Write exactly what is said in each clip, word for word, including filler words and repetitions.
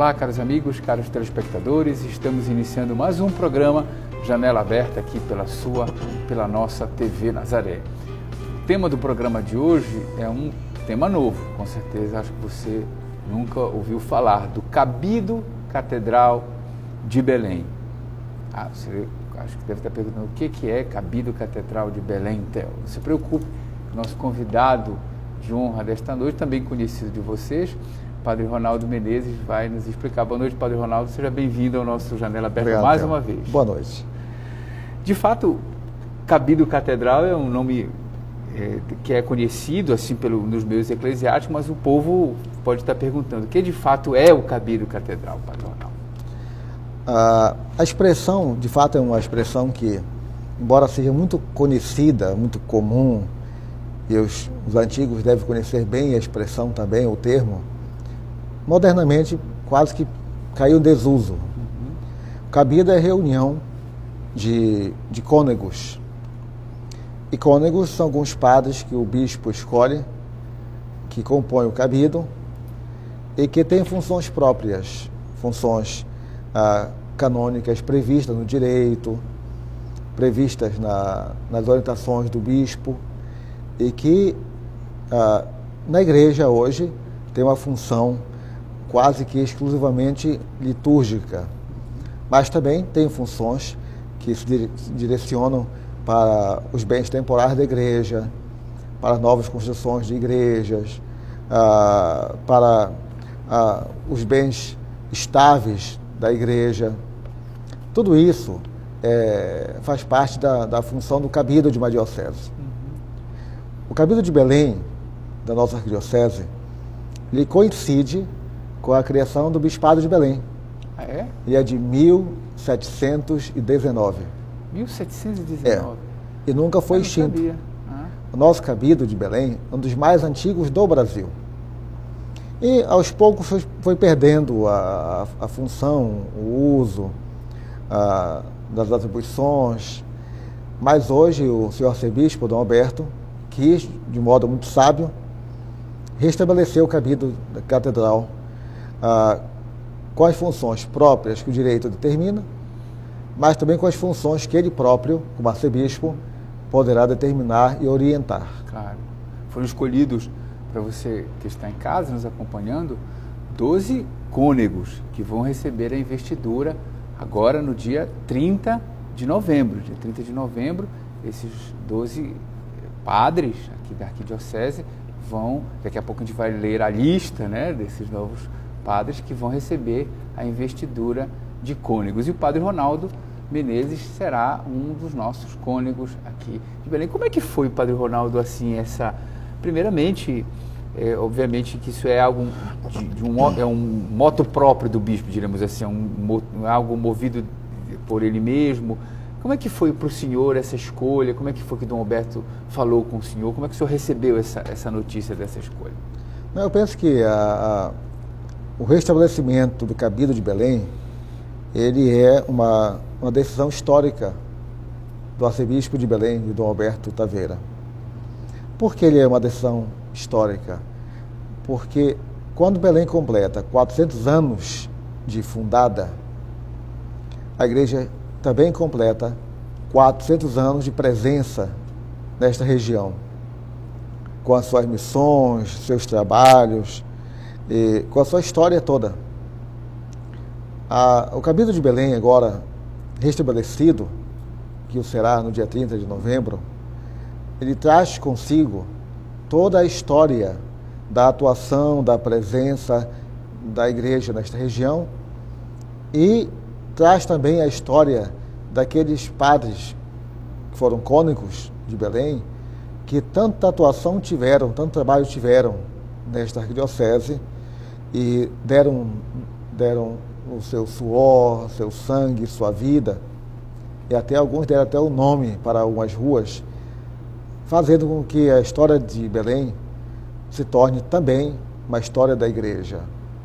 Olá, caros amigos, caros telespectadores, estamos iniciando mais um programa Janela Aberta aqui pela sua, pela nossa T V Nazaré. O tema do programa de hoje é um tema novo, com certeza acho que você nunca ouviu falar, do Cabido Catedral de Belém. Ah, você acho que deve estar perguntando o que que é Cabido Catedral de Belém, Theo. Não se preocupe, nosso convidado de honra desta noite, também conhecido de vocês, Padre Ronaldo Menezes, vai nos explicar. Boa noite, Padre Ronaldo, seja bem-vindo ao nosso Janela Aberta. Obrigado, mais Theo. Uma vez. Boa noite. De fato, Cabido Catedral é um nome é, que é conhecido assim pelo, nos meios eclesiásticos, mas o povo pode estar perguntando, o que de fato é o Cabido Catedral, Padre Ronaldo? Ah, a expressão, de fato, é uma expressão que, embora seja muito conhecida, muito comum, e os, os antigos devem conhecer bem a expressão também, o termo, modernamente quase que caiu em desuso. Uhum. Cabido é reunião de, de cônegos. E cônegos são alguns padres que o bispo escolhe, que compõem o cabido e que têm funções próprias, funções ah, canônicas previstas no direito, previstas na, nas orientações do bispo, e que ah, na igreja hoje tem uma função quase que exclusivamente litúrgica, mas também tem funções que se direcionam para os bens temporais da igreja, para novas construções de igrejas, ah, para ah, os bens estáveis da igreja. Tudo isso é, faz parte da, da função do cabido de uma diocese. Uhum. O Cabido de Belém, da nossa arquidiocese, ele coincide com a criação do Bispado de Belém. Ah, é? E é de mil setecentos e dezenove. mil setecentos e dezenove? É. E nunca foi extinto. Ah. O nosso Cabido de Belém é um dos mais antigos do Brasil. E aos poucos foi, foi perdendo a, a, a função, o uso a, das atribuições. Mas hoje o senhor arcebispo, Dom Alberto, quis, de modo muito sábio, restabelecer o Cabido da Catedral ah, com as funções próprias que o direito determina, mas também com as funções que ele próprio, como arcebispo, poderá determinar e orientar. Claro. Foram escolhidos, para você que está em casa nos acompanhando, doze cônegos que vão receber a investidura agora no dia trinta de novembro. Dia trinta de novembro, esses doze padres aqui da arquidiocese vão, daqui a pouco a gente vai ler a lista, né, desses novos padres que vão receber a investidura de cônegos. E o Padre Ronaldo Menezes será um dos nossos cônegos aqui de Belém. Como é que foi, Padre Ronaldo, assim, essa... Primeiramente, é, obviamente que isso é algo de, de um, é um moto próprio do bispo, diremos assim, é um, algo movido por ele mesmo. Como é que foi para o senhor essa escolha? Como é que foi que Dom Alberto falou com o senhor? Como é que o senhor recebeu essa, essa notícia dessa escolha? Eu penso que a, a, o restabelecimento do Cabido de Belém, ele é uma, uma decisão histórica do arcebispo de Belém, de Dom Alberto Taveira. Por que ele é uma decisão histórica? Porque quando Belém completa quatrocentos anos de fundada, a igreja também completa quatrocentos anos de presença nesta região, com as suas missões, seus trabalhos, e com a sua história toda. A, o Cabido de Belém, agora restabelecido, que o será no dia trinta de novembro, ele traz consigo toda a história da atuação, da presença da igreja nesta região e traz também a história daqueles padres que foram cônegos de Belém, que tanta atuação tiveram, tanto trabalho tiveram nesta arquidiocese e deram, deram o seu suor, seu sangue, sua vida, e até alguns deram até o nome para algumas ruas, fazendo com que a história de Belém se torne também uma história da igreja.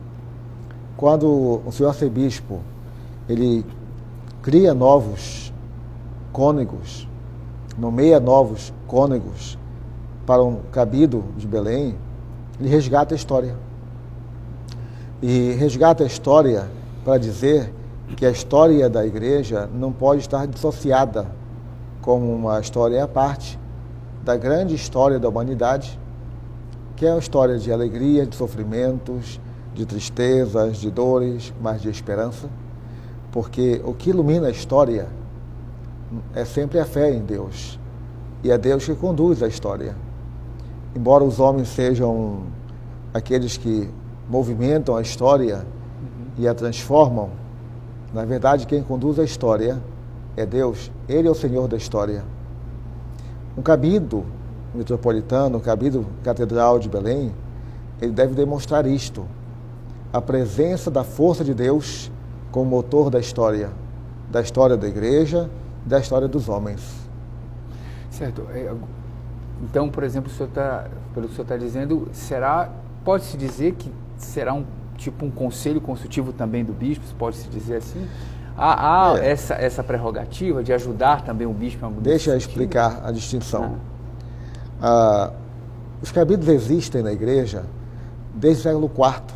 Quando o senhor arcebispo ele cria novos cônegos, nomeia novos cônegos para um cabido de Belém, ele resgata a história. E resgata a história para dizer que a história da igreja não pode estar dissociada como uma história à parte da grande história da humanidade, que é uma história de alegria, de sofrimentos, de tristezas, de dores, mas de esperança, porque o que ilumina a história é sempre a fé em Deus, e é Deus que conduz a história. Embora os homens sejam aqueles que movimentam a história uhum. e a transformam, na verdade quem conduz a história é Deus, Ele é o Senhor da história. Um cabido metropolitano, um cabido catedral de Belém, ele deve demonstrar isto, a presença da força de Deus como motor da história, da história da igreja, da história dos homens. Certo. Então, por exemplo, o senhor tá, pelo que o senhor está dizendo, será, pode-se dizer que será um tipo um conselho consultivo também do bispo, pode-se dizer assim? Há, há é. essa, essa prerrogativa de ajudar também o bispo em algum Deixa eu explicar a distinção. Ah. Ah, os cabidos existem na igreja desde o século quarto,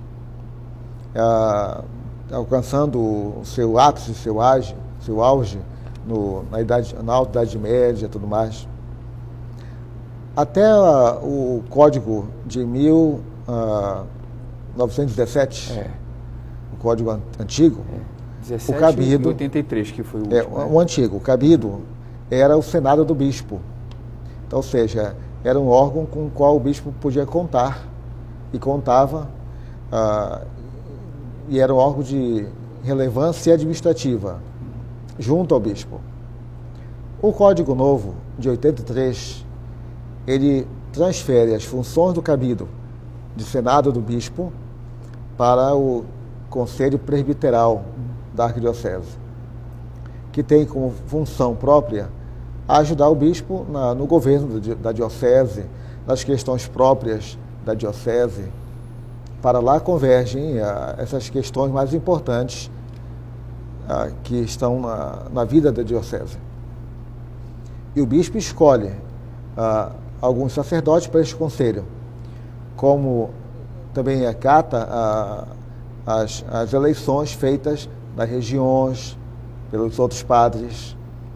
ah, alcançando o seu ápice, seu auge, seu auge no, na, idade, na Alta Idade Média e tudo mais. Até ah, o Código de mil novecentos e dezessete, é. o Código antigo, é. dezessete o cabido, oitenta e três, que foi o último. É, o, o antigo, o cabido, era o Senado do Bispo. Então, ou seja, era um órgão com o qual o bispo podia contar, e contava, ah, e era um órgão de relevância administrativa, junto ao bispo. O Código Novo, de oitenta e três, ele transfere as funções do cabido de Senado do Bispo para o Conselho Presbiteral da Arquidiocese, que tem como função própria ajudar o bispo na, no governo da diocese, nas questões próprias da diocese. Para lá convergem a, essas questões mais importantes a, que estão na, na vida da diocese. E o bispo escolhe a, alguns sacerdotes para este conselho, como também acata a, as, as eleições feitas nas regiões, pelos outros padres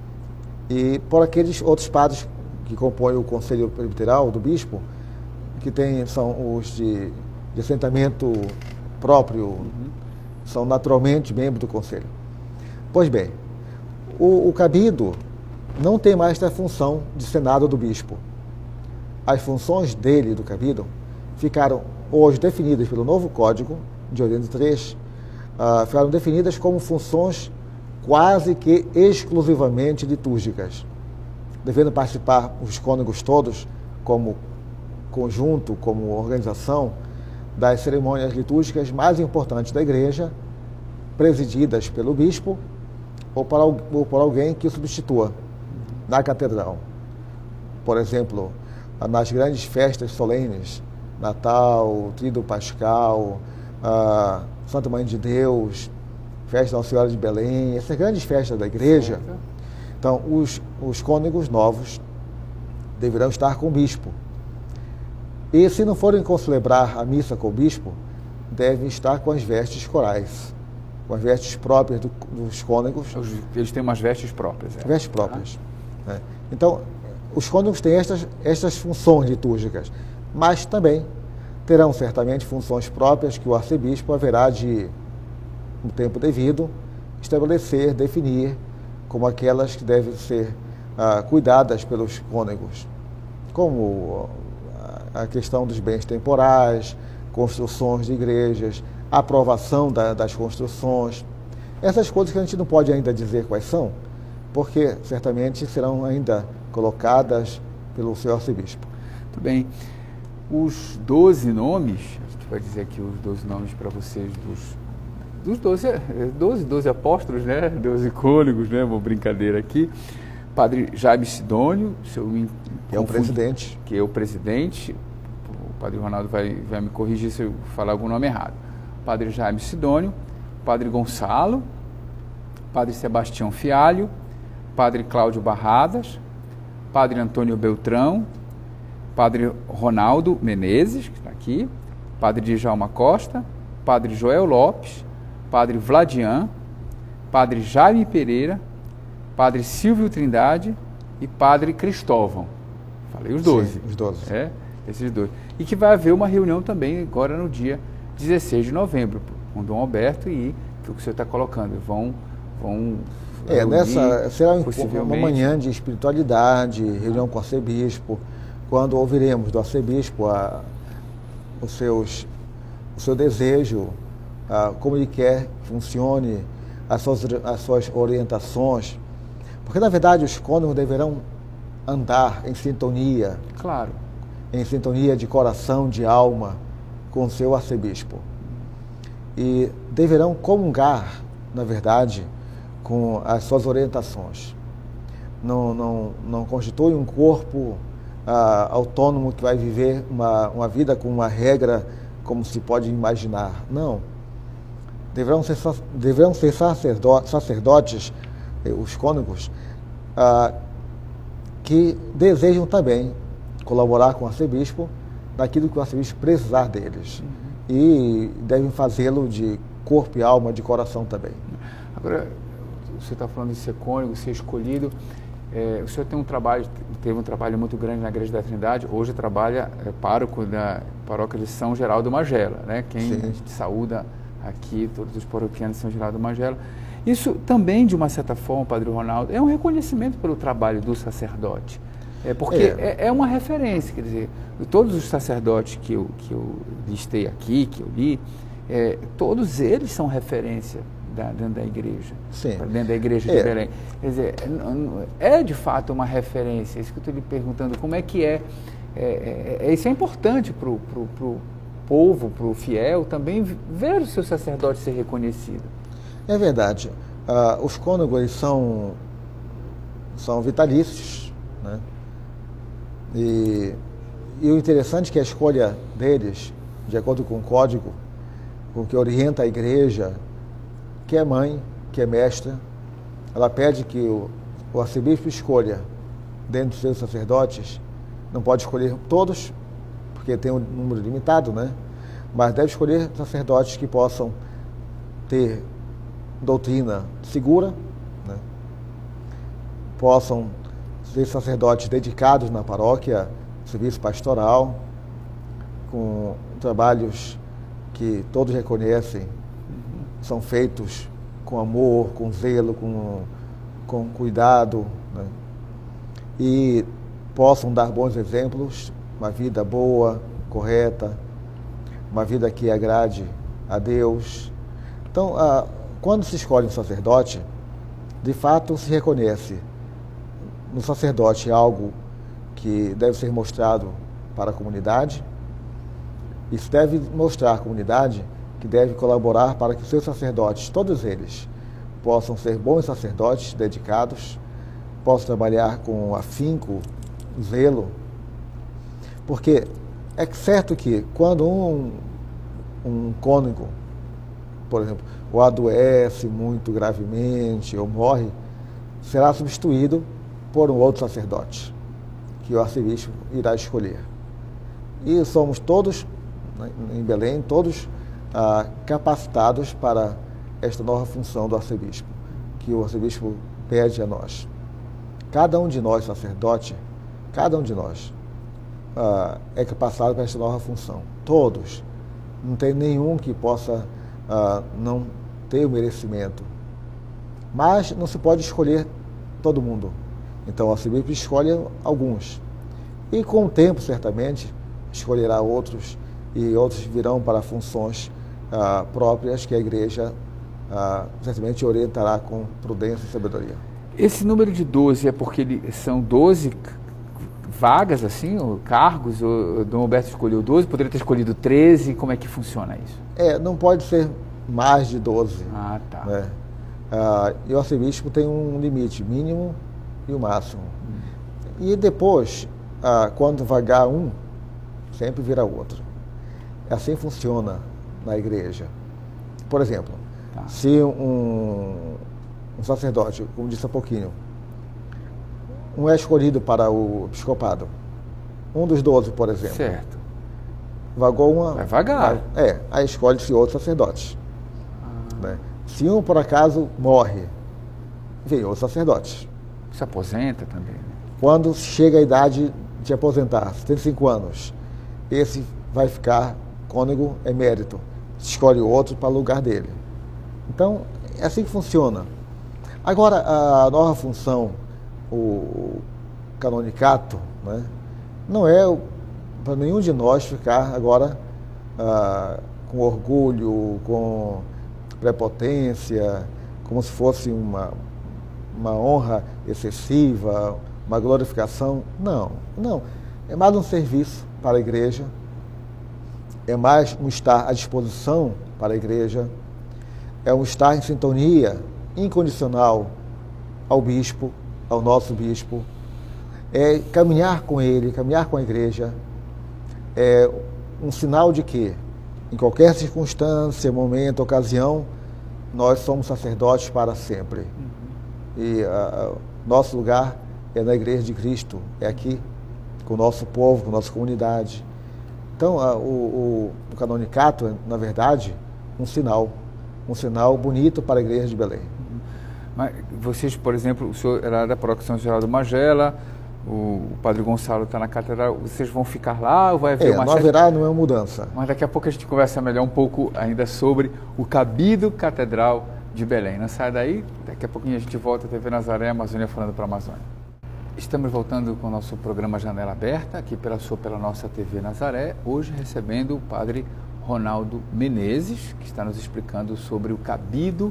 e por aqueles outros padres que compõem o conselho presbiteral do bispo, que tem, são os de, de assentamento próprio, uhum. são naturalmente membros do conselho. Pois bem, o, o cabido não tem mais essa função de senado do bispo. As funções dele, do cabido, ficaram hoje definidas pelo novo Código de oitenta e três, uh, ficaram definidas como funções quase que exclusivamente litúrgicas, devendo participar os cônegos todos, como conjunto, como organização, das cerimônias litúrgicas mais importantes da igreja, presididas pelo bispo ou por, ou por alguém que substitua na catedral. Por exemplo, nas grandes festas solenes, Natal, Tríduo Pascal, a Santa Mãe de Deus, Festa Nossa Senhora de Belém, essas grandes festas da igreja, então os, os cônegos novos deverão estar com o bispo. E se não forem celebrar a missa com o bispo, devem estar com as vestes corais, com as vestes próprias do, dos cônegos. Eles têm umas vestes próprias. É. Vestes próprias. Ah. Né? Então, os cônegos têm estas, estas funções litúrgicas, mas também terão certamente funções próprias que o arcebispo haverá de, no tempo devido, estabelecer, definir como aquelas que devem ser ah, cuidadas pelos cônegos, como a questão dos bens temporais, construções de igrejas, aprovação da, das construções, essas coisas que a gente não pode ainda dizer quais são, porque certamente serão ainda colocadas pelo seu arcebispo. Muito bem. Os doze nomes, a gente vai dizer aqui os doze nomes para vocês dos, dos doze, doze, doze apóstolos, né? doze cônegos, né? Uma brincadeira aqui. Padre Jaime Sidônio, seu que é o presidente. Que é o presidente. O Padre Ronaldo vai, vai me corrigir se eu falar algum nome errado. Padre Jaime Sidônio, Padre Gonçalo, Padre Sebastião Fialho, Padre Cláudio Barradas, Padre Antônio Beltrão, Padre Ronaldo Menezes, que está aqui, Padre Djalma Costa, Padre Joel Lopes, Padre Vladian, Padre Jaime Pereira, Padre Silvio Trindade e Padre Cristóvão. Falei os doze. Sim, os doze. É, esses dois. E que vai haver uma reunião também agora no dia dezesseis de novembro, com Dom Alberto e o que o senhor está colocando. Vão... vão é, reunir, nessa será uma possivelmente manhã de espiritualidade, reunião com o arcebispo, quando ouviremos do arcebispo a, os seus, o seu desejo, a, como ele quer que funcione, as suas, as suas orientações, porque na verdade os cônegos deverão andar em sintonia, claro, em sintonia de coração, de alma, com o seu arcebispo. E deverão comungar, na verdade, com as suas orientações. Não, não, não constitui um corpo ah, autônomo que vai viver uma, uma vida com uma regra como se pode imaginar. Não. Deverão ser, deverão ser sacerdotes, sacerdotes os cônegos, ah, que desejam também colaborar com o arcebispo naquilo que o arcebispo precisar deles. Uhum. E devem fazê-lo de corpo e alma, de coração também. Agora, você está falando de ser cônego, ser escolhido. É, o senhor tem um trabalho, teve um trabalho muito grande na Igreja da Trindade. Hoje trabalha é, pároco da paróquia de São Geraldo Magela, né? Quem a gente saúda aqui, todos os paroquianos de São Geraldo Magela. Isso também, de uma certa forma, Padre Ronaldo, é um reconhecimento pelo trabalho do sacerdote. É porque é. É, é uma referência, quer dizer, todos os sacerdotes que eu, que eu listei aqui, que eu li, é, todos eles são referência da, dentro da igreja, Sim. dentro da igreja é. de Belém. Quer dizer, é de fato uma referência, isso que eu estou lhe perguntando, como é que é, é, é isso é importante para o povo, para o fiel, também ver o seu sacerdote ser reconhecido. É verdade, uh, os cônegos eles são, são vitalícios, né? E, e o interessante é que a escolha deles, de acordo com o código, com o que orienta a igreja, que é mãe, que é mestra, ela pede que o, o arcebispo escolha, dentro dos seus sacerdotes, não pode escolher todos, porque tem um número limitado, né? Mas deve escolher sacerdotes que possam ter doutrina segura, né? Possam ser sacerdotes dedicados na paróquia, serviço pastoral, com trabalhos que todos reconhecem, uhum. são feitos com amor, com zelo, com, com cuidado, né? E possam dar bons exemplos, uma vida boa, correta, uma vida que agrade a Deus. Então, a, quando se escolhe um sacerdote, de fato se reconhece no sacerdote algo que deve ser mostrado para a comunidade. Isso deve mostrar à comunidade que deve colaborar para que os seus sacerdotes, todos eles, possam ser bons sacerdotes, dedicados, possam trabalhar com afinco, zelo. Porque é certo que quando um, um cônego, por exemplo, ou adoece muito gravemente ou morre, será substituído por um outro sacerdote, que o arcebispo irá escolher. E somos todos, em Belém, todos ah, capacitados para esta nova função do arcebispo, que o arcebispo pede a nós. Cada um de nós, sacerdote, cada um de nós ah, é capacitado para esta nova função. Todos. Não tem nenhum que possa ah, não ter o merecimento. Mas não se pode escolher todo mundo. Então, o arcebispo escolhe alguns. E com o tempo, certamente, escolherá outros e outros virão para funções ah, próprias que a igreja ah, certamente orientará com prudência e sabedoria. Esse número de doze é porque ele, são doze vagas, assim, ou cargos? O Dom Alberto escolheu doze, poderia ter escolhido treze, como é que funciona isso? É, não pode ser mais de doze. Ah, tá. Né? Ah, e o arcebispo tem um limite mínimo e o máximo. Hum. E depois, ah, quando vagar um, sempre vira outro. Assim funciona na igreja. Por exemplo, tá. se um, um sacerdote, como disse há pouquinho, um é escolhido para o episcopado, um dos doze, por exemplo. Certo. vagou uma... Vai vagar. É, aí escolhe-se outros sacerdotes. Ah. Né? Se um, por acaso, morre, vem outros sacerdotes. Se aposenta também, né? Quando chega a idade de aposentar, setenta e cinco anos, esse vai ficar cônego emérito. Escolhe outro para o lugar dele. Então, é assim que funciona. Agora, a nova função, o canonicato, né, não é para nenhum de nós ficar agora ah, com orgulho, com prepotência, como se fosse uma, uma honra excessiva, uma glorificação. Não, não. É mais um serviço para a igreja, é mais um estar à disposição para a igreja, é um estar em sintonia incondicional ao bispo, ao nosso bispo, é caminhar com ele, caminhar com a igreja, é um sinal de que, em qualquer circunstância, momento, ocasião, nós somos sacerdotes para sempre. Uhum. E uh, nosso lugar é na igreja de Cristo, é aqui, com o nosso povo, com a nossa comunidade. Então, uh, o, o, o canonicato é, na verdade, um sinal, um sinal bonito para a igreja de Belém. Uhum. Mas vocês, por exemplo, o senhor era da paróquia São Geraldo Magela, o padre Gonçalo está na catedral, vocês vão ficar lá ou vai haver é, uma... Não haverá nenhuma mudança. Mas daqui a pouco a gente conversa melhor um pouco ainda sobre o Cabido Catedral de Belém. Não sai daí, daqui a pouquinho a gente volta à T V Nazaré, Amazônia falando para a Amazônia. Estamos voltando com o nosso programa Janela Aberta, aqui pela sua, pela nossa T V Nazaré, hoje recebendo o padre Ronaldo Menezes, que está nos explicando sobre o Cabido,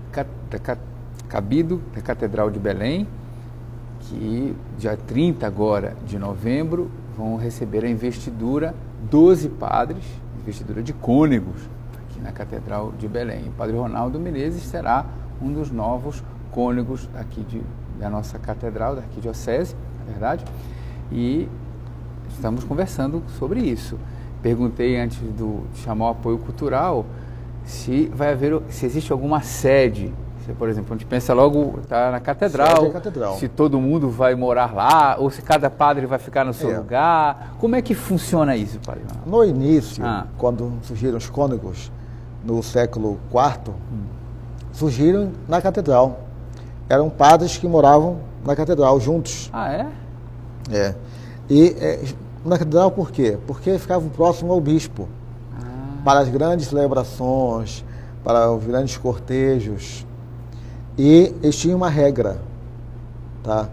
Cabido da Catedral de Belém, que dia trinta agora de novembro vão receber a investidura doze padres, investidura de cônegos, aqui na Catedral de Belém. O padre Ronaldo Menezes será um dos novos cônegos aqui de, da nossa catedral, da arquidiocese, na verdade, e estamos conversando sobre isso. Perguntei antes do, de chamar o apoio cultural se vai haver, se existe alguma sede. Se, por exemplo, a gente pensa logo, está na catedral, catedral, se todo mundo vai morar lá, ou se cada padre vai ficar no seu é. lugar. Como é que funciona isso, padre? No início, ah. quando surgiram os cônegos, no século quarto, hum. surgiram na catedral. Eram padres que moravam na catedral juntos. Ah, é? É. E é, na catedral por quê? Porque ficavam próximos ao bispo. Ah. Para as grandes celebrações, para os grandes cortejos. E eles tinham uma regra, tá?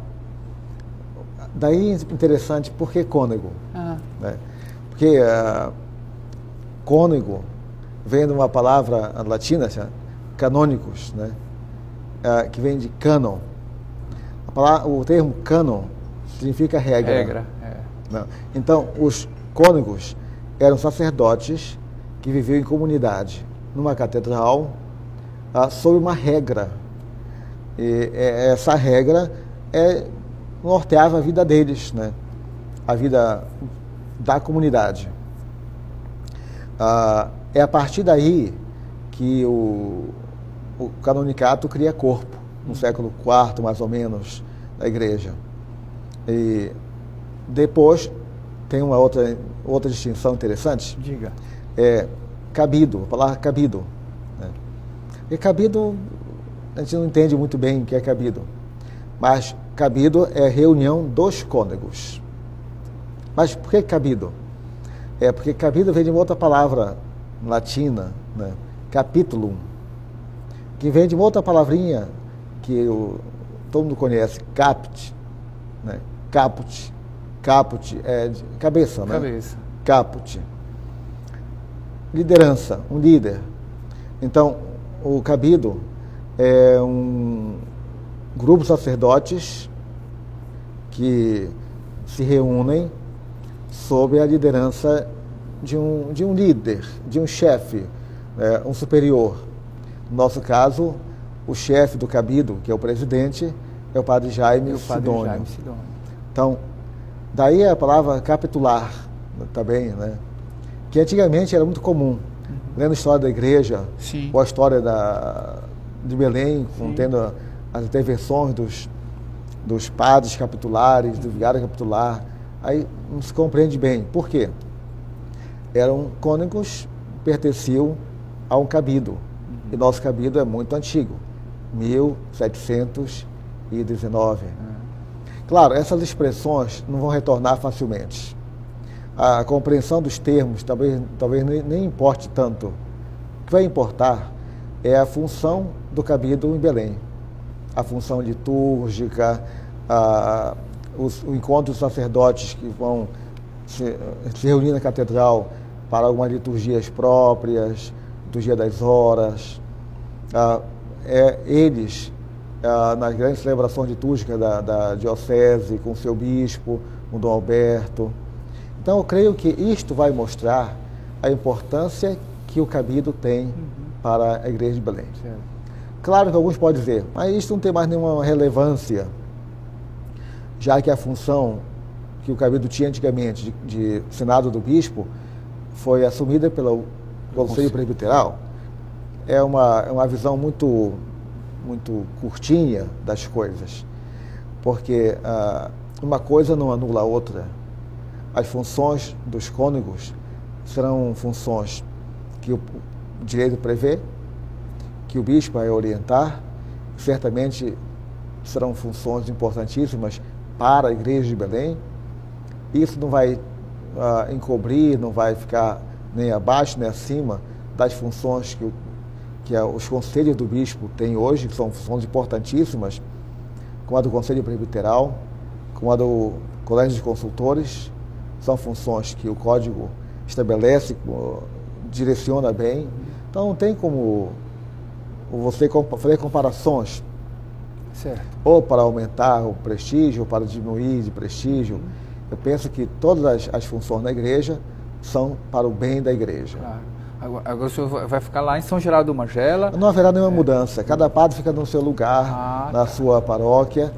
Daí interessante, por que cônego? Ah. Né? Porque uh, cônego vem de uma palavra latina, canônicos, né? Uh, que vem de canon. A palavra, o termo canon significa regra. Regra, é. Não. Então, os cônegos eram sacerdotes que viviam em comunidade, numa catedral, uh, sob uma regra. E essa regra é, norteava a vida deles, né? A vida da comunidade. Ah, é a partir daí que o, o canonicato cria corpo, no século quarto, mais ou menos, da igreja. E depois tem uma outra, outra distinção interessante. Diga. É cabido, a palavra cabido. Né? E cabido... A gente não entende muito bem o que é cabido, mas cabido é reunião dos cônegos. Mas por que cabido? É porque cabido vem de uma outra palavra latina, né? Capitulum, que vem de uma outra palavrinha que o, todo mundo conhece, caput, né? Caput, caput é de cabeça, né? Cabeça. Caput. Liderança, um líder. Então, o cabido é um grupo de sacerdotes que se reúnem sob a liderança de um, de um líder, de um chefe, é, um superior. No nosso caso, o chefe do cabido, que é o presidente, é o padre Jaime, é o padre Sidônio. Jaime Sidônio. Então, daí a palavra capitular também, né? Que antigamente era muito comum. Uhum. Lendo a história da igreja, Sim. ou a história da... de Belém, contendo as intervenções dos, dos padres capitulares, do vigário capitular, aí não se compreende bem. Por quê? eram cônegos, pertenciam a um cabido. Uhum. E nosso cabido é muito antigo, mil setecentos e dezenove. Uhum. Claro, essas expressões não vão retornar facilmente. A compreensão dos termos talvez, talvez nem, nem importe tanto. O que vai importar é a função do cabido em Belém. A função litúrgica, a, os, o encontro dos sacerdotes que vão se, se reunir na catedral para algumas liturgias próprias, liturgia das horas, a, é, eles, a, nas grandes celebrações litúrgicas da, da diocese, com o seu bispo, o Dom Alberto. Então, eu creio que isto vai mostrar a importância que o cabido tem uhum. para a Igreja de Belém. Certo. Claro que alguns podem dizer, mas isso não tem mais nenhuma relevância, já que a função que o cabido tinha antigamente de, de Senado do Bispo foi assumida pelo Conselho Presbiteral. É uma, é uma visão muito, muito curtinha das coisas, porque ah, uma coisa não anula a outra. As funções dos cônegos serão funções que o direito prevê, que o bispo vai orientar, certamente serão funções importantíssimas para a Igreja de Belém. Isso não vai uh, encobrir, não vai ficar nem abaixo nem acima das funções que, o, que a, os conselhos do bispo têm hoje, que são funções importantíssimas, como a do Conselho Presbiteral, como a do Colégio de Consultores. São funções que o Código estabelece, direciona bem. Então, não tem como você fazer comparações, certo, ou para aumentar o prestígio, ou para diminuir de prestígio. Uhum. Eu penso que todas as, as funções da igreja são para o bem da igreja. Claro. Agora, agora o senhor vai ficar lá em São Geraldo do Magela? Não haverá nenhuma é. mudança. Cada padre fica no seu lugar, ah, na tá. sua paróquia.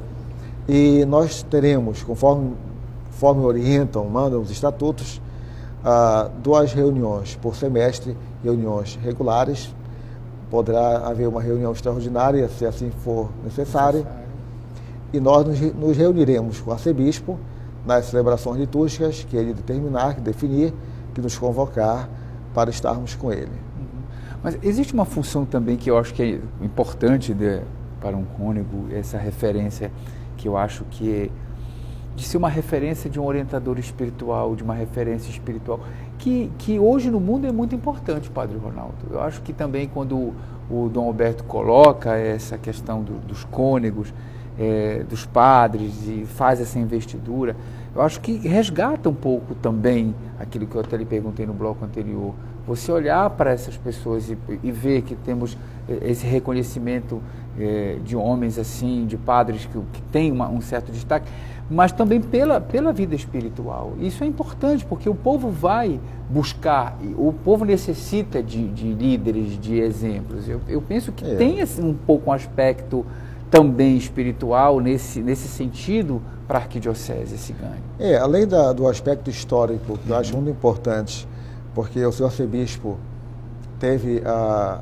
E nós teremos, conforme, conforme orientam, mandam os estatutos, ah, duas reuniões por semestre, reuniões regulares. Poderá haver uma reunião extraordinária, se assim for necessário. necessário. E nós nos, nos reuniremos com o arcebispo nas celebrações litúrgicas que ele determinar, que definir, que nos convocar para estarmos com ele. Uhum. Mas existe uma função também que eu acho que é importante de, para um cônego, essa referência que eu acho que é de ser uma referência de um orientador espiritual, de uma referência espiritual, que, que hoje no mundo é muito importante, Padre Ronaldo. Eu acho que também quando o, o Dom Alberto coloca essa questão do, dos cônegos, é, dos padres, e faz essa investidura, eu acho que resgata um pouco também aquilo que eu até lhe perguntei no bloco anterior. Você olhar para essas pessoas e, e ver que temos esse reconhecimento é, de homens assim, de padres que, que têm uma, um certo destaque, mas também pela, pela vida espiritual. Isso é importante, porque o povo vai buscar, o povo necessita de, de líderes, de exemplos. Eu, eu penso que é. tem assim, um pouco um aspecto também espiritual nesse, nesse sentido para a arquidiocese, esse ganho. É, além da, do aspecto histórico, que eu acho muito importante, porque o senhor arcebispo teve a,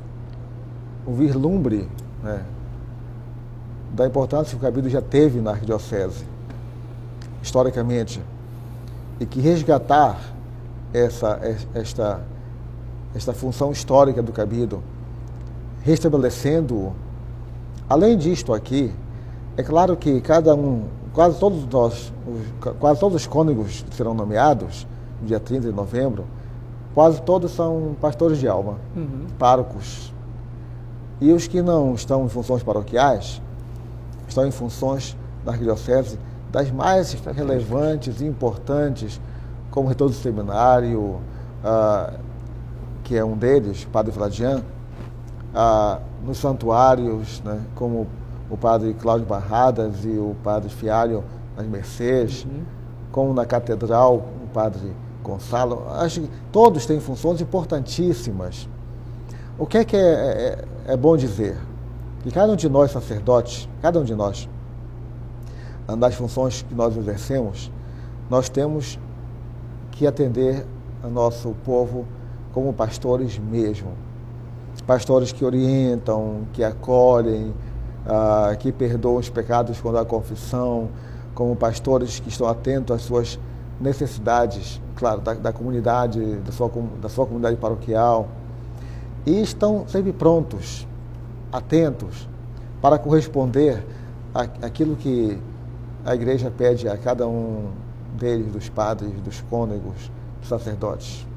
o vislumbre, né, da importância que o cabido já teve na arquidiocese, historicamente, e que resgatar essa, esta, esta função histórica do cabido, restabelecendo-o. Além disto aqui, é claro que cada um, quase todos nós, os, quase todos os cônegos serão nomeados no dia trinta de novembro, quase todos são pastores de alma, uhum. párocos. E os que não estão em funções paroquiais, estão em funções da arquidiocese das mais relevantes e importantes, como o reitor do seminário, ah, que é um deles, o padre Fladian, ah, nos santuários, né, como o padre Cláudio Barradas e o padre Fialho nas Mercês, uhum. como na catedral, o padre Gonçalo. Acho que todos têm funções importantíssimas. O que é que é, é, é bom dizer? Que cada um de nós, sacerdotes, cada um de nós, nas funções que nós exercemos, nós temos que atender ao nosso povo como pastores mesmo. Pastores que orientam, que acolhem, ah, que perdoam os pecados quando há confissão, como pastores que estão atentos às suas necessidades, claro, da, da comunidade, da sua, da sua comunidade paroquial, e estão sempre prontos, atentos, para corresponder àquilo que a igreja pede a cada um deles, dos padres, dos cônegos, dos sacerdotes.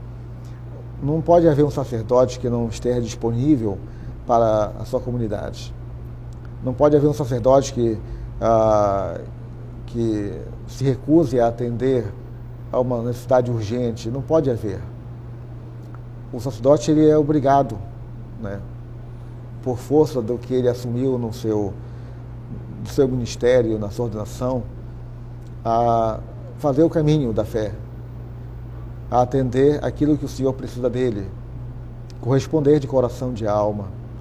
Não pode haver um sacerdote que não esteja disponível para a sua comunidade. Não pode haver um sacerdote que, ah, que se recuse a atender a uma necessidade urgente. Não pode haver. O sacerdote ele é obrigado, né, por força do que ele assumiu no seu, no seu ministério, na sua ordenação, a fazer o caminho da fé, a atender aquilo que o Senhor precisa dele, corresponder de coração, de alma.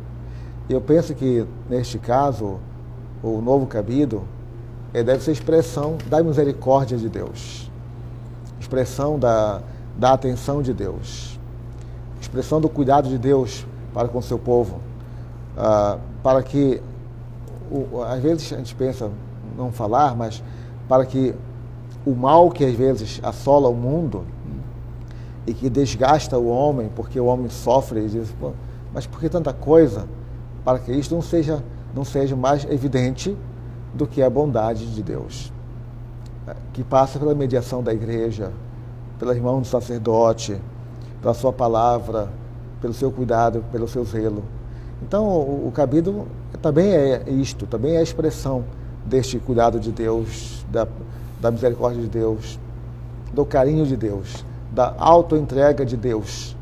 Eu penso que, neste caso, o novo cabido ele deve ser expressão da misericórdia de Deus, expressão da, da atenção de Deus, expressão do cuidado de Deus para com o seu povo, ah, para que, o, às vezes a gente pensa não falar, mas para que o mal que às vezes assola o mundo e que desgasta o homem, porque o homem sofre e diz, pô, mas por que tanta coisa? Para que isto não seja, não seja mais evidente do que a bondade de Deus, que passa pela mediação da igreja, pelas mãos do sacerdote, pela sua palavra, pelo seu cuidado, pelo seu zelo. Então, o, o cabido também é isto, também é a expressão deste cuidado de Deus, da, da misericórdia de Deus, do carinho de Deus, da autoentrega de Deus.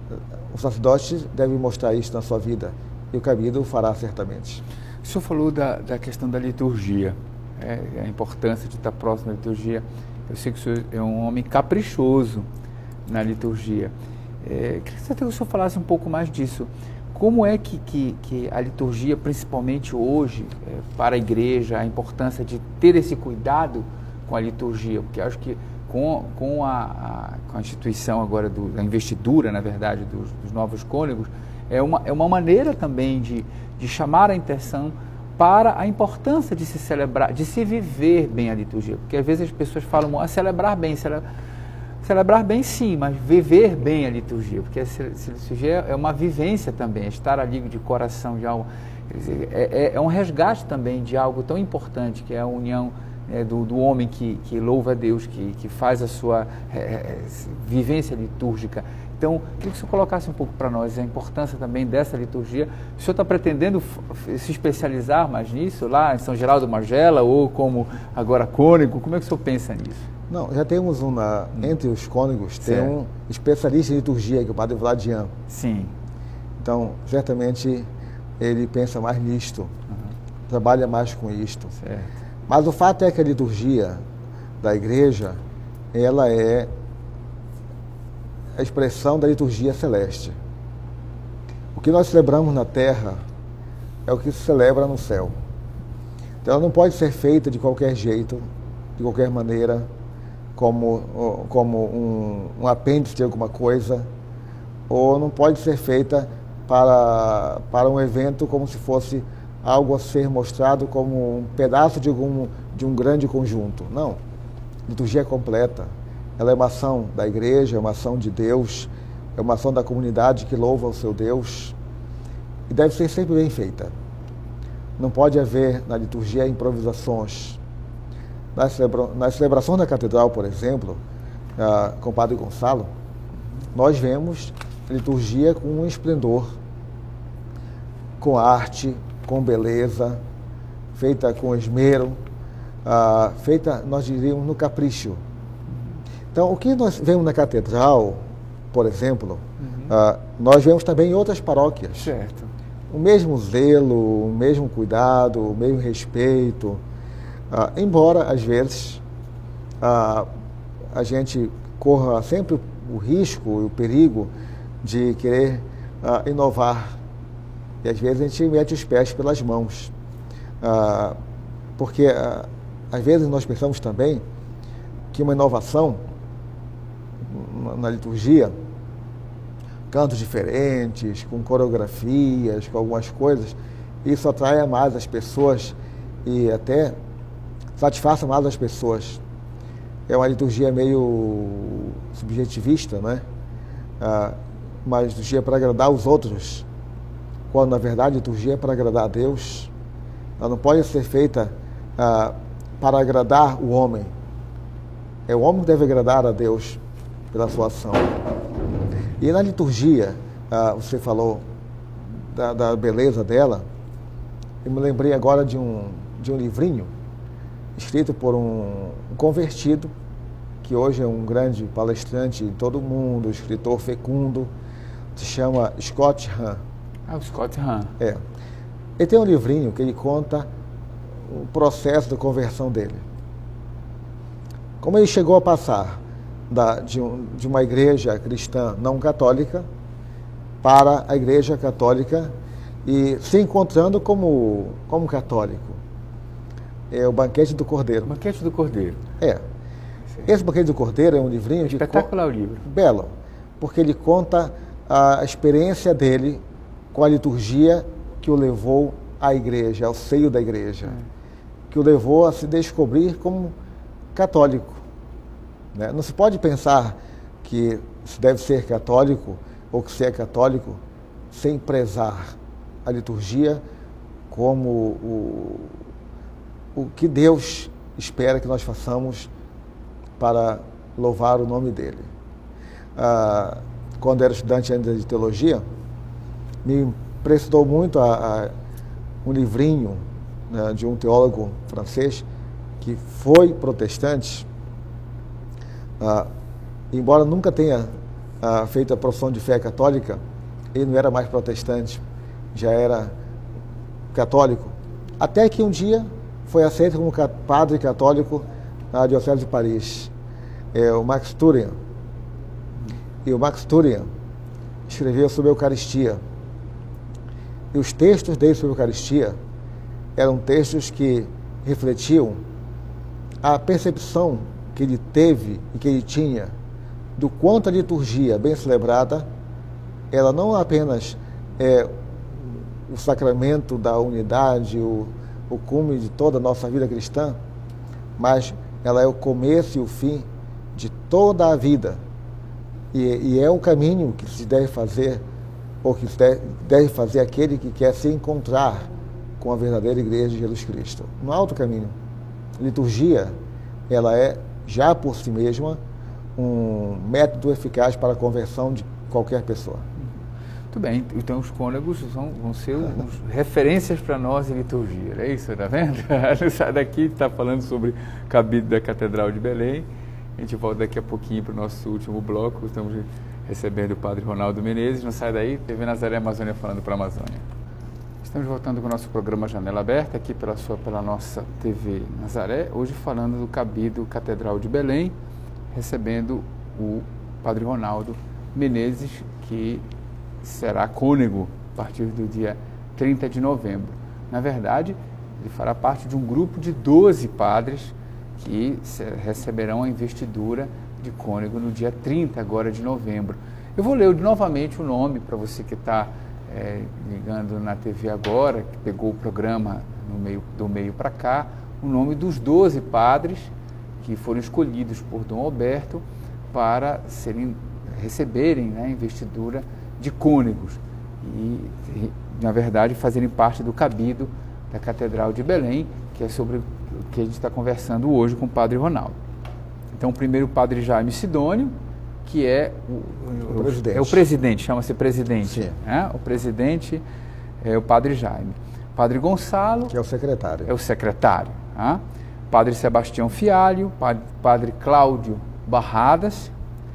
O sacerdote deve mostrar isso na sua vida, e o cabido o fará certamente. O senhor falou da, da questão da liturgia, é, a importância de estar próximo da liturgia. Eu sei que o senhor é um homem caprichoso na liturgia. É, queria que o senhor falasse um pouco mais disso. Como é que, que, que a liturgia, principalmente hoje, é, para a igreja, a importância de ter esse cuidado com a liturgia? Porque acho que com, com, a, a, com a instituição agora do, da investidura, na verdade, dos, dos novos cônegos, é uma, é uma maneira também de, de chamar a atenção para a importância de se celebrar, de se viver bem a liturgia. Porque às vezes as pessoas falam, ah, celebrar bem, celebrar, celebrar bem sim, mas viver bem a liturgia, porque a liturgia é uma vivência também, é estar ali de coração, de alma. Quer dizer, é, é um resgate também de algo tão importante, que é a união é, do, do homem que, que louva a Deus, que, que faz a sua é, vivência litúrgica. Então, queria que o senhor colocasse um pouco para nós a importância também dessa liturgia. O senhor está pretendendo se especializar mais nisso, lá em São Geraldo Magela, ou como agora cônego? Como é que o senhor pensa nisso? Não, já temos uma, entre os cônegos, tem um especialista em liturgia, que é o padre Vladian. Sim. Então, certamente, ele pensa mais nisto, uhum. trabalha mais com isto. Certo. Mas o fato é que a liturgia da igreja, ela é a expressão da liturgia celeste. O que nós celebramos na terra é o que se celebra no céu. Então ela não pode ser feita de qualquer jeito, de qualquer maneira, como, como um, um apêndice de alguma coisa, ou não pode ser feita para, para um evento como se fosse algo a ser mostrado como um pedaço de, algum, de um grande conjunto. Não. A liturgia é completa. Ela é uma ação da igreja, é uma ação de Deus, é uma ação da comunidade que louva o seu Deus, e deve ser sempre bem feita. Não pode haver na liturgia improvisações. Na, celebra... na celebração da catedral, por exemplo, ah, com o padre Gonçalo, nós vemos a liturgia com um esplendor, com arte, com beleza, feita com esmero, ah, feita, nós diríamos, no capricho. Então, o que nós vemos na catedral, por exemplo, uhum. uh, nós vemos também em outras paróquias. Certo. O mesmo zelo, o mesmo cuidado, o mesmo respeito, uh, embora, às vezes, uh, a gente corra sempre o risco e o perigo de querer uh, inovar. E, às vezes, a gente mete os pés pelas mãos. Uh, porque, uh, às vezes, nós pensamos também que uma inovação na liturgia, cantos diferentes, com coreografias, com algumas coisas, isso atrai mais as pessoas e até satisfaça mais as pessoas. é uma liturgia meio subjetivista, né? Ah, uma liturgia para agradar os outros, quando na verdade a liturgia é para agradar a Deus. Ela não pode ser feita ah, para agradar o homem. É o homem que deve agradar a Deus pela sua ação. E na liturgia, ah, você falou da, da beleza dela. Eu me lembrei agora de um, de um livrinho escrito por um, um convertido, que hoje é um grande palestrante em todo o mundo, escritor fecundo, se chama Scott Hahn. Ah, o Scott Hahn. É. Ele tem um livrinho que ele conta o processo da conversão dele. Como ele chegou a passar da, de, um, de uma igreja cristã não católica para a igreja católica e se encontrando como, como católico. É o Banquete do Cordeiro. Banquete do Cordeiro. É. Sim. Esse Banquete do Cordeiro é um livrinho... Espetacular o livro. Belo, porque ele conta a experiência dele com a liturgia que o levou à igreja, ao seio da igreja, é. que o levou a se descobrir como católico. Né? Não se pode pensar que se deve ser católico ou que se é católico sem prezar a liturgia como o, o que Deus espera que nós façamos para louvar o nome dele. Ah, quando era estudante ainda de teologia, me impressionou muito a, a, um livrinho, né, de um teólogo francês que foi protestante, ah, embora nunca tenha ah, feito a profissão de fé católica, ele não era mais protestante, já era católico, até que um dia foi aceito como padre católico na Diocese de Paris, é o Max Turian. E o Max Turian escreveu sobre a Eucaristia. E os textos dele sobre a Eucaristia eram textos que refletiam a percepção que ele teve e que ele tinha do quanto a liturgia bem celebrada, ela não apenas é o sacramento da unidade, o, o cume de toda a nossa vida cristã, mas ela é o começo e o fim de toda a vida. E, e é o caminho que se deve fazer, ou que se deve, deve fazer aquele que quer se encontrar com a verdadeira igreja de Jesus Cristo. Não há outro caminho. Liturgia, ela é, já por si mesma, um método eficaz para a conversão de qualquer pessoa. Muito bem, então os cônegos vão, vão ser uns referências para nós em liturgia, é isso, tá vendo? Não sai daqui, está falando sobre o cabido da Catedral de Belém. A gente volta daqui a pouquinho para o nosso último bloco. Estamos recebendo o Padre Ronaldo Menezes. Não sai daí, T V Nazaré Amazônia falando para a Amazônia. Estamos voltando com o nosso programa Janela Aberta, aqui pela, sua, pela nossa T V Nazaré, hoje falando do cabido Catedral de Belém, recebendo o Padre Ronaldo Menezes, que será cônego a partir do dia trinta de novembro. Na verdade, ele fará parte de um grupo de doze padres que receberão a investidura de cônego no dia trinta agora de novembro. Eu vou ler novamente o nome para você que está é, ligando na T V agora, que pegou o programa no meio, do meio para cá, o nome dos doze padres que foram escolhidos por Dom Alberto para serem, receberem, né, a investidura de cônegos e, na verdade, fazerem parte do cabido da Catedral de Belém, que é sobre o que a gente está conversando hoje com o Padre Ronaldo. Então, o primeiro, Padre Jaime Sidônio, que é o, o presidente, é o presidente, chama-se presidente. Né? O presidente é o Padre Jaime. Padre Gonçalo, que é o secretário. É o secretário. Né? Padre Sebastião Fialho, Padre, Padre Cláudio Barradas,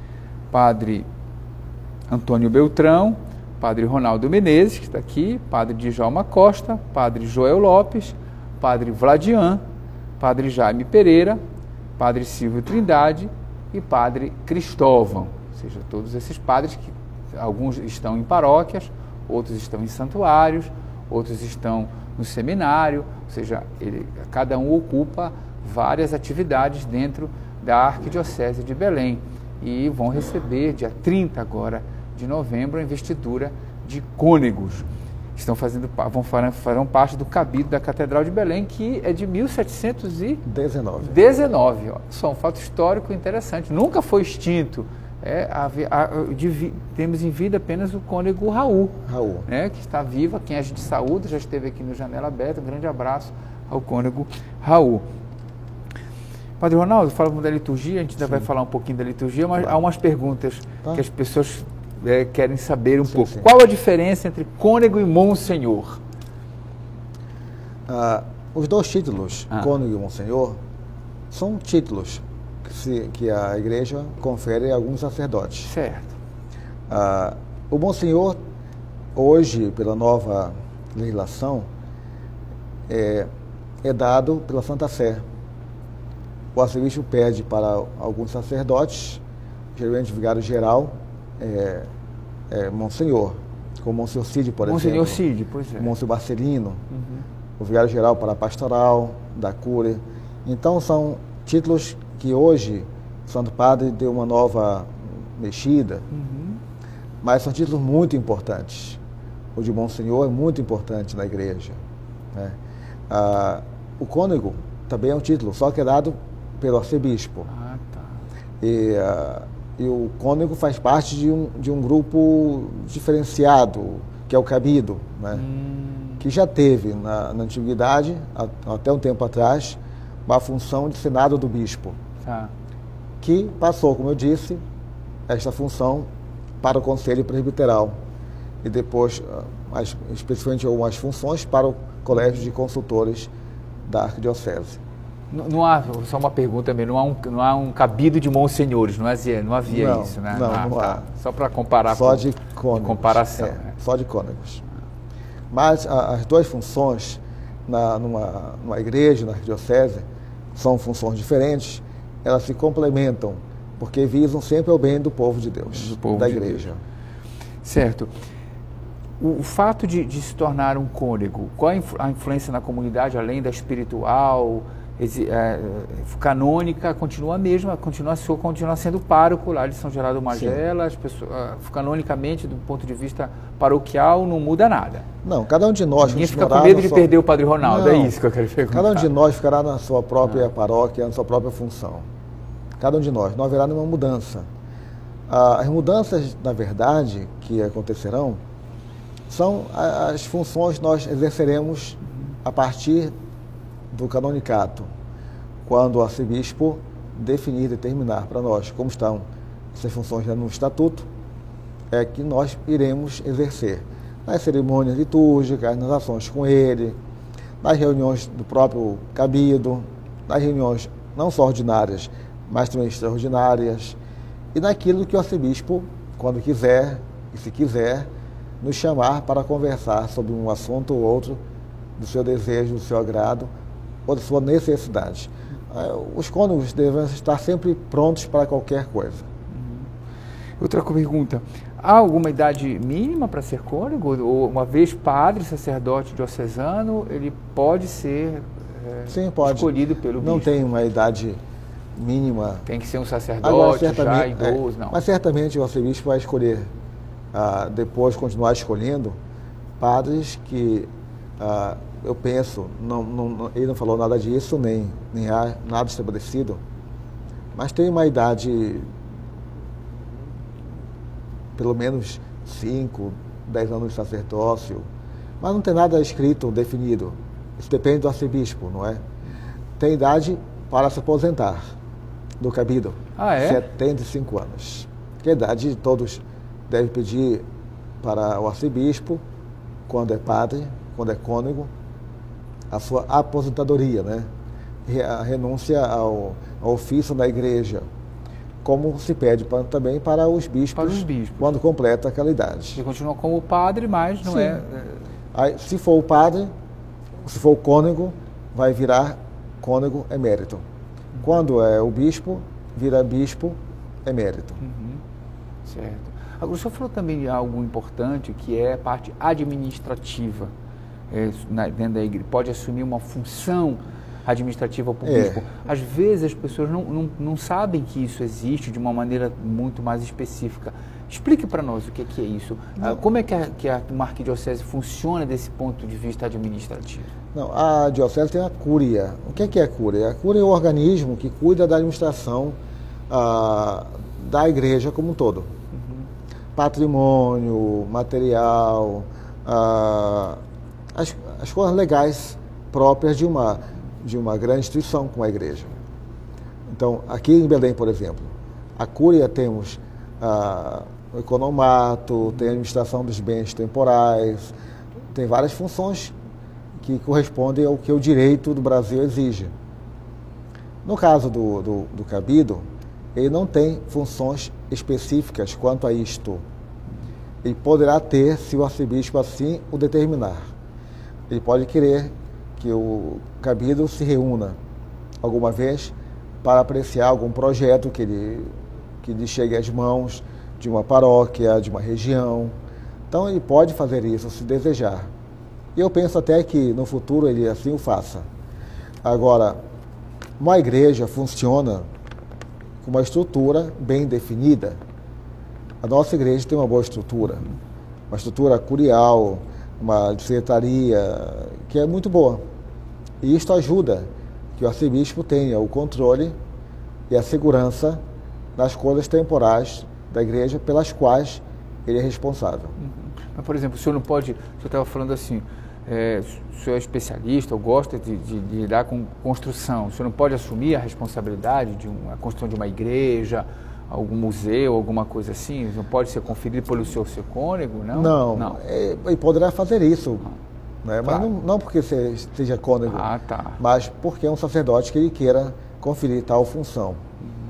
Padre Antônio Beltrão, Padre Ronaldo Menezes, que está aqui, Padre Djalma Costa, Padre Joel Lopes, Padre Vladian, Padre Jaime Pereira, Padre Silvio Trindade e Padre Cristóvão. Ou seja, todos esses padres que alguns estão em paróquias, outros estão em santuários, outros estão no seminário, ou seja, ele, cada um ocupa várias atividades dentro da Arquidiocese de Belém e vão receber, dia trinta agora de novembro, a investidura de cônegos. estão fazendo, vão farão parte do cabido da Catedral de Belém, que é de mil setecentos e dezenove. Ó. Só um fato histórico interessante. Nunca foi extinto. É, a, a, de, temos em vida apenas o cônego Raul, Raul. Né, que está vivo, a quem a gente saúda, já esteve aqui no Janela Aberta. Um grande abraço ao cônego Raul. Padre Ronaldo, falamos da liturgia, a gente ainda sim. vai falar um pouquinho da liturgia, mas claro. há umas perguntas tá. que as pessoas é, querem saber um sim, pouco. Sim. Qual a diferença entre cônego e monsenhor? Ah, os dois títulos, ah. cônego e monsenhor, são títulos que, se, que a igreja confere a alguns sacerdotes. Certo. Ah, o monsenhor, hoje, pela nova legislação, é, é dado pela Santa Sé. O arcebispo pede para alguns sacerdotes, geralmente o vigário-geral, é, é, monsenhor, como o monsenhor Cid, por monsenhor exemplo. Monsenhor Cid, pois é. O monsenhor Marcelino, uhum. o vigário-geral para a pastoral, da cúria. Então, são títulos que hoje o Santo Padre deu uma nova mexida, uhum. mas são títulos muito importantes. O de monsenhor é muito importante na igreja. Né? Ah, o cônego também é um título, só que é dado pelo arcebispo. Ah, tá. E, uh, e o cônego faz parte de um, de um grupo diferenciado, que é o cabido, né? Hum. que já teve na, na antiguidade, a, até um tempo atrás, uma função de senado do bispo, tá. que passou, como eu disse, esta função para o conselho presbiteral e depois, uh, mais, especificamente algumas funções para o colégio de consultores da arquidiocese. Não, não há, só uma pergunta também, não há um, não há um cabido de monsenhores, não havia, não havia não, isso, né? Não, ah, não tá. há. Só para comparar. Só com, de cônegos. De comparação. É, né? Só de cônegos. Mas a, as duas funções na, numa, numa igreja, na arquidiocese, são funções diferentes, elas se complementam, porque visam sempre o bem do povo de Deus, do povo da de igreja. Deus. Certo. O, o fato de, de se tornar um cônego, qual a influência na comunidade, além da espiritual, é, canônica, continua a mesma, continua, continua sendo pároco lá de São Geraldo Magela, as pessoas, canonicamente, do ponto de vista paroquial, não muda nada. Não, cada um de nós... Ninguém fica com medo de sua... perder o Padre Ronaldo, não, é isso que eu quero perguntar. Cada um de nós ficará na sua própria ah. paróquia, na sua própria função. Cada um de nós, não haverá nenhuma mudança. As mudanças, na verdade, que acontecerão, são as funções que nós exerceremos a partir do canonicato, quando o arcebispo definir, determinar para nós como estão essas funções no estatuto, é que nós iremos exercer nas cerimônias litúrgicas, nas ações com ele, nas reuniões do próprio cabido, nas reuniões não só ordinárias, mas também extraordinárias, e naquilo que o arcebispo, quando quiser e se quiser, nos chamar para conversar sobre um assunto ou outro do seu desejo, do seu agrado ou da sua necessidade. Os cônegos devem estar sempre prontos para qualquer coisa. Outra pergunta, há alguma idade mínima para ser cônego? Ou uma vez padre, sacerdote diocesano, ele pode ser é, Sim, pode. escolhido pelo bispo? Não tem uma idade mínima. Tem que ser um sacerdote Agora, já idoso, é, não. Mas certamente o arcebispo vai escolher, ah, depois continuar escolhendo padres que, ah, eu penso, não, não, ele não falou nada disso, nem, nem há nada estabelecido, mas tem uma idade, pelo menos cinco, dez anos de sacerdócio, mas não tem nada escrito, definido. Isso depende do arcebispo, não é? Tem idade para se aposentar do cabido, ah, é? setenta e cinco anos. Que a idade todos devem pedir para o arcebispo, quando é padre, quando é cônego, a sua aposentadoria, né? A renúncia ao, ao ofício da igreja, como se pede para, também para os, bispos, para os bispos, quando completa aquela idade. Ele continua como padre, mas não Sim. é... Aí, se for o padre, se for o cônego, vai virar cônego emérito. Uhum. Quando é o bispo, vira bispo emérito. Uhum. Certo. Agora, o senhor falou também de algo importante, que é a parte administrativa. É, na, dentro da igreja, pode assumir uma função administrativa para o É. bispo. Às vezes as pessoas não, não, não sabem que isso existe de uma maneira muito mais específica. Explique para nós o que é, que é isso. Ah, como é que a, que a uma arquidiocese funciona desse ponto de vista administrativo? Não, a diocese tem a cúria. O que é, que é a cúria? A cúria é o organismo que cuida da administração ah, da igreja como um todo. Uhum. Patrimônio, material, ah, as, as coisas legais próprias de uma, de uma grande instituição como a igreja. Então, aqui em Belém, por exemplo, a cúria temos ah, o economato, tem a administração dos bens temporais, tem várias funções que correspondem ao que o direito do Brasil exige. No caso do, do, do cabido, ele não tem funções específicas quanto a isto. Ele poderá ter se o arcebispo assim o determinar. Ele pode querer que o cabido se reúna alguma vez para apreciar algum projeto que lhe, que lhe chegue às mãos de uma paróquia, de uma região. Então ele pode fazer isso se desejar. E eu penso até que no futuro ele assim o faça. Agora, uma igreja funciona com uma estrutura bem definida. A nossa igreja tem uma boa estrutura, uma estrutura curial, uma secretaria que é muito boa. E isto ajuda que o arcebispo tenha o controle e a segurança das coisas temporais da igreja pelas quais ele é responsável. Mas, por exemplo, o senhor não pode, o senhor estava falando assim, é, o senhor é especialista ou gosta de, de, de lidar com construção, o senhor não pode assumir a responsabilidade de uma, a construção de uma igreja, algum museu, alguma coisa assim? Não pode ser conferido pelo seu, seu cônego, não? Não, não. É, ele poderá fazer isso, ah, né? Mas claro. não, não porque você seja cônego, ah, tá. mas porque é um sacerdote que ele queira conferir tal função. Uhum.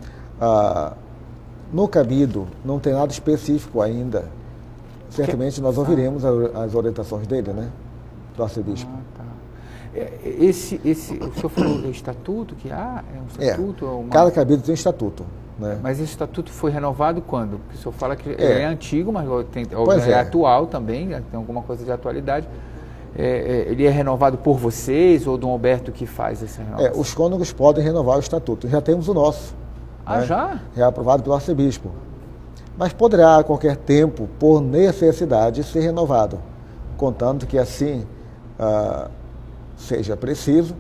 Ah, no cabido não tem nada específico ainda. Certamente nós ouviremos as orientações dele, né? Do arcebispo. Ah, tá. Esse, esse, o senhor falou estatuto que há? É um estatuto? É, uma... cada cabido tem um estatuto. Né? Mas esse estatuto foi renovado quando? Porque o senhor fala que é, é antigo, mas tem, é, é atual também, tem alguma coisa de atualidade. É, é, ele é renovado por vocês ou Dom Alberto que faz essa renovação? É, os cônegos podem renovar o estatuto. Já temos o nosso. Ah, né? Já? É aprovado pelo arcebispo. Mas poderá a qualquer tempo, por necessidade, ser renovado, contanto que assim ah, seja preciso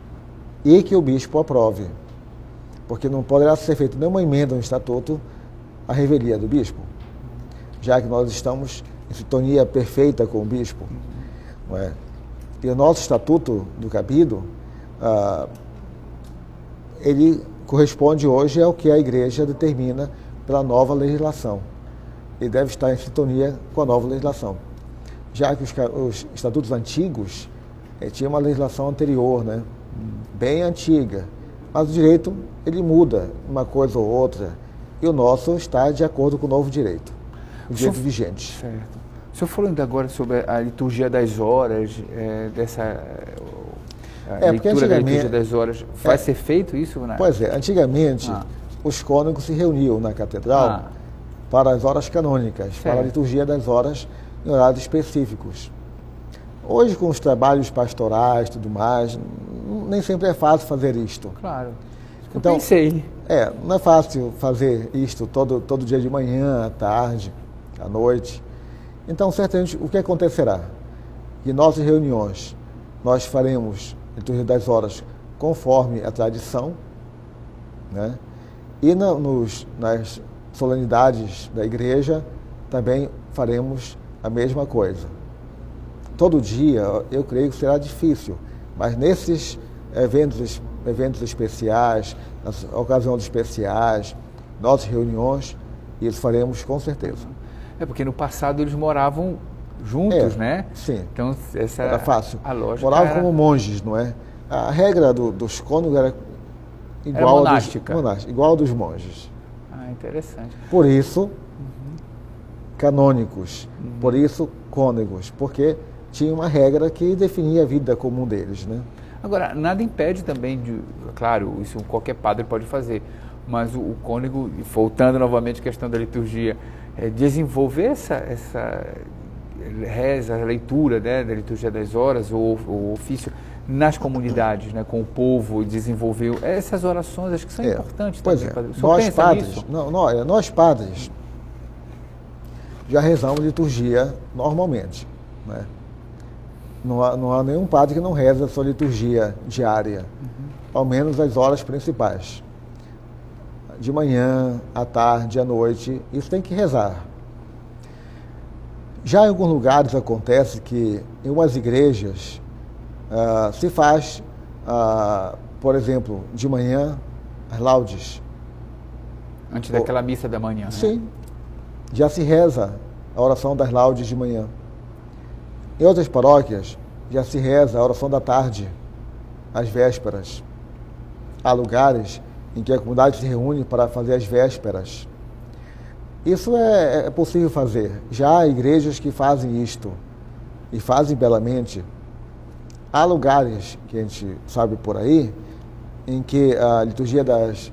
e que o bispo aprove. Porque não poderá ser feita nenhuma emenda no estatuto à revelia do bispo, já que nós estamos em sintonia perfeita com o bispo. Não é? E o nosso estatuto do cabido, ah, ele corresponde hoje ao que a igreja determina pela nova legislação. Ele deve estar em sintonia com a nova legislação. Já que os, os estatutos antigos eh, tinham uma legislação anterior, né? Bem antiga. Mas o direito, ele muda uma coisa ou outra. E o nosso está de acordo com o novo direito. O direito senhor, vigente. Certo. O senhor falou ainda agora sobre a liturgia das horas, é, dessa a é, leitura da liturgia das horas. Vai é, ser feito isso? Né? Pois é. Antigamente, ah. os cônegos se reuniam na catedral ah. para as horas canônicas, certo. Para a liturgia das horas em horários específicos. Hoje, com os trabalhos pastorais e tudo mais, nem sempre é fácil fazer isto. Claro. Eu então, pensei. É, não é fácil fazer isto todo, todo dia de manhã, à tarde, à noite. Então, certamente, o que acontecerá? Que em nossas reuniões, nós faremos a liturgia das horas conforme a tradição, né? E na, nos, nas solenidades da igreja, também faremos a mesma coisa. Todo dia, eu creio que será difícil, mas nesses eventos, eventos especiais, nas ocasiões especiais, nossas reuniões, isso faremos com certeza. É porque no passado eles moravam juntos, é, né? Sim. Então, essa era fácil. A lógica moravam era... como monges, não é? A regra do, dos cônegos era igual, era a dos, monástica, igual a dos monges. Ah, interessante. Por isso, uhum. canônicos, uhum. por isso cônegos, porque tinha uma regra que definia a vida comum deles, né? Agora, nada impede também de, claro, isso qualquer padre pode fazer, mas o, o cônego, voltando novamente à questão da liturgia, é desenvolver essa, essa reza, a leitura, né, da liturgia das horas, ou o ofício, nas comunidades, né, com o povo, desenvolver essas orações, acho que são é, importantes pois também. É. Padre. O senhor Nós pensa padres, nisso? não, nós, nós padres já rezamos liturgia normalmente, né? Não há, não há nenhum padre que não reza a sua liturgia diária, uhum. ao menos as horas principais. De manhã, à tarde, à noite, isso tem que rezar. Já em alguns lugares acontece que em umas igrejas uh, se faz, uh, por exemplo, de manhã, as laudes. Antes daquela missa da manhã, né? Sim, já se reza a oração das laudes de manhã. Em outras paróquias, já se reza a oração da tarde, às vésperas. Há lugares em que a comunidade se reúne para fazer as vésperas. Isso é, é possível fazer. Já há igrejas que fazem isto, e fazem belamente. Há lugares que a gente sabe por aí, em que a liturgia das,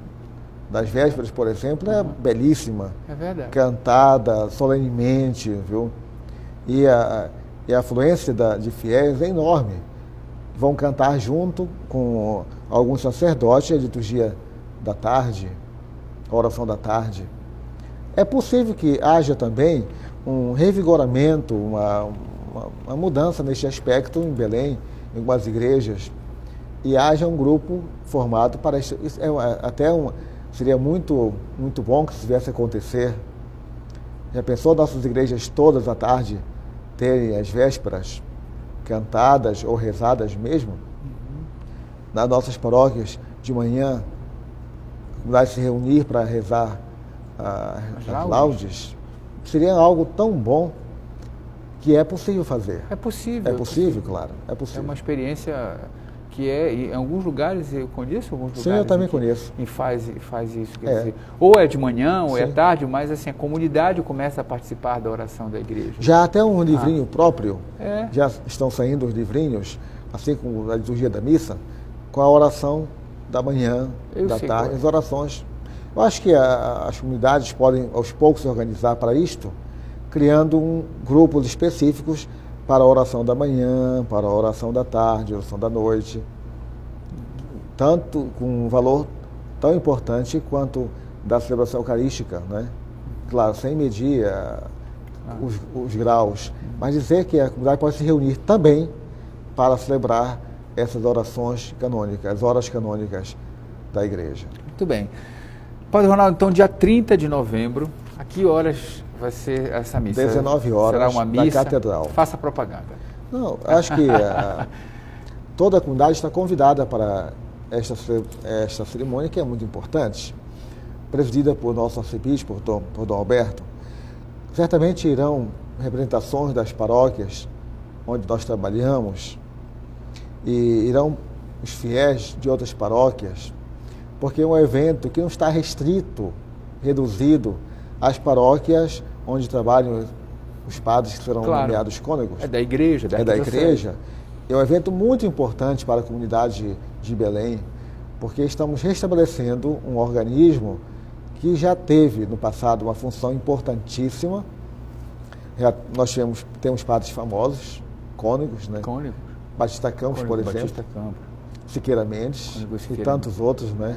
das vésperas, por exemplo, é belíssima. É verdade. Cantada solenemente, viu? E a, e a afluência da, de fiéis é enorme. Vão cantar junto com alguns sacerdotes a liturgia da tarde, a oração da tarde. É possível que haja também um revigoramento, uma, uma, uma mudança neste aspecto em Belém, em algumas igrejas, e haja um grupo formado para isso. Isso é até um, seria muito, muito bom que isso viesse a acontecer. Já pensou nossas igrejas todas à tarde terem as vésperas cantadas ou rezadas mesmo? Uhum. Nas nossas paróquias, de manhã, a comunidade se reunir para rezar ah, as, as laudes, seria algo tão bom que é possível fazer. É possível. É possível, claro. É possível. É uma experiência que é, em alguns lugares, eu conheço alguns lugares. Sim, eu também que, conheço. E faz, faz isso. Quer é. dizer, ou é de manhã, ou Sim. é tarde, mas assim, a comunidade começa a participar da oração da igreja. Já até um livrinho ah. próprio, é. já estão saindo os livrinhos, assim como a liturgia da missa, com a oração da manhã, eu da tarde, qual. as orações. Eu acho que a, as comunidades podem, aos poucos, se organizar para isto, criando um, grupos específicos para a oração da manhã, para a oração da tarde, a oração da noite, tanto com um valor tão importante quanto da celebração eucarística, né? Claro, sem medir a, os, os graus, mas dizer que a comunidade pode se reunir também para celebrar essas orações canônicas, as horas canônicas da igreja. Muito bem. Padre Ronaldo, então, dia trinta de novembro, a que horas vai ser essa missa? dezenove horas, será uma missa? na Catedral. Faça propaganda. Não, acho que a, toda a comunidade está convidada para esta, esta cerimônia, que é muito importante, presidida por nosso arcebispo, por Dom, por Dom Alberto. Certamente irão representações das paróquias onde nós trabalhamos e irão os fiéis de outras paróquias, porque é um evento que não está restrito, reduzido às paróquias onde trabalham os padres que serão claro. nomeados cônegos. É da igreja, da É da igreja. É um evento muito importante para a comunidade de Belém, porque estamos restabelecendo um organismo que já teve no passado uma função importantíssima. Já nós tivemos, temos padres famosos, cônegos, né? Cônegos. Batista Campos, Cônego, por exemplo. Batista Campos. Siqueira Mendes Siqueira. E tantos outros, né?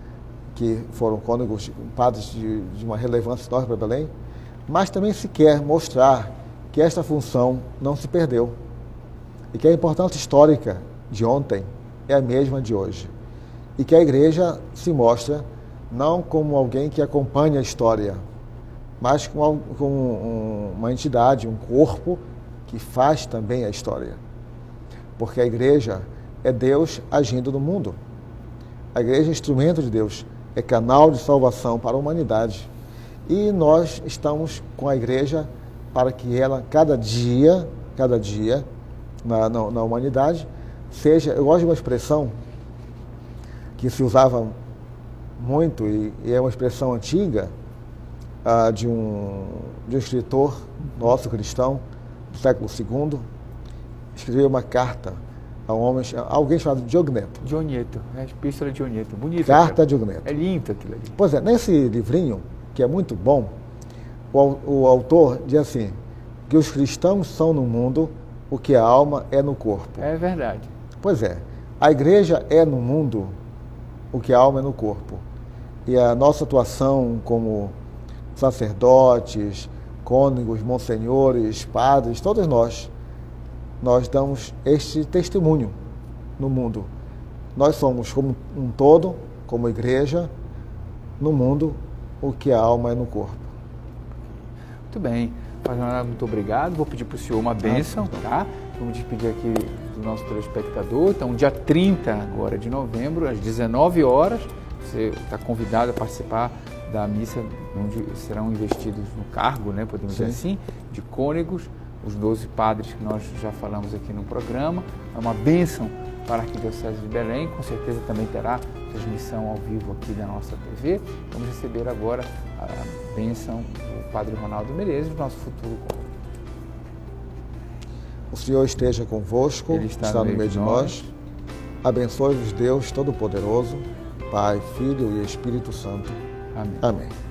Que foram cônegos, padres de, de uma relevância enorme para Belém. Mas também se quer mostrar que esta função não se perdeu e que a importância histórica de ontem é a mesma de hoje e que a igreja se mostra não como alguém que acompanha a história, mas como, como um, uma entidade, um corpo que faz também a história, porque a igreja é Deus agindo no mundo. A igreja é instrumento de Deus, é canal de salvação para a humanidade. E nós estamos com a igreja para que ela, cada dia, cada dia, na, na, na humanidade, seja... Eu gosto de uma expressão que se usava muito, e, e é uma expressão antiga, ah, de, um, de um escritor nosso, cristão, do século segundo, escreveu uma carta a um homem, a alguém chamado Diogneto. Diogneto, é a epístola de Diogneto. Bonito. Carta a Diogneto. É lindo aquilo ali. Pois é, nesse livrinho, que é muito bom, o, o autor diz assim, que os cristãos são no mundo o que a alma é no corpo. É verdade. Pois é, a igreja é no mundo o que a alma é no corpo. E a nossa atuação como sacerdotes, cônegos, monsenhores, padres, todos nós, nós damos este testemunho no mundo. Nós somos como um todo, como igreja, no mundo, o que a alma é no corpo. Muito bem. Padre Ronaldo, muito obrigado. Vou pedir para o senhor uma bênção, tá? Vamos despedir aqui do nosso telespectador. Então, dia trinta agora de novembro, às dezenove horas, você está convidado a participar da missa, onde serão investidos no cargo, né, podemos Sim. dizer assim, de cônegos, os doze padres que nós já falamos aqui no programa. É uma bênção para a Arquidiocese de Belém, com certeza também terá transmissão ao vivo aqui da nossa T V. Vamos receber agora a bênção do Padre Ronaldo Menezes, nosso futuro cônego. O Senhor esteja convosco, Ele está, está no meio de nós. Abençoe-vos Deus Todo-Poderoso, Pai, Filho e Espírito Santo. Amém. Amém.